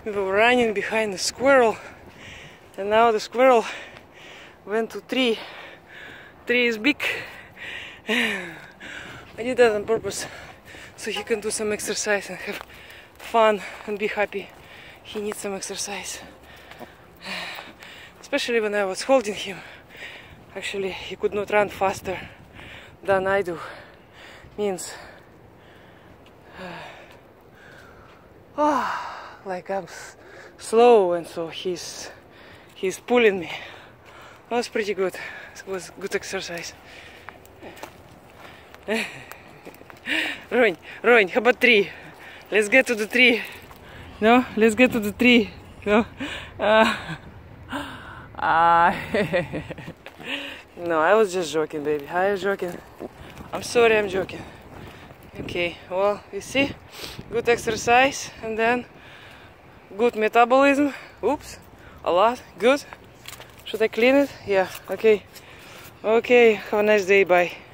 We were running behind the squirrel, and now the squirrel went to tree. Tree is big. I did that on purpose so he can do some exercise and have fun and be happy. He needs some exercise. Especially when I was holding him. Actually, he could not run faster than I do. Means like I'm slow, and so he's pulling me. That was pretty good. It was good exercise. Roney, how about tree? Let's get to the tree. No, let's get to the tree. No, no, I was just joking, baby. I was joking. I'm sorry, I'm joking. Okay, well, you see, good exercise and then good metabolism. Oops, a lot. Good. Should I clean it? Yeah. Okay. Okay. Have a nice day. Bye.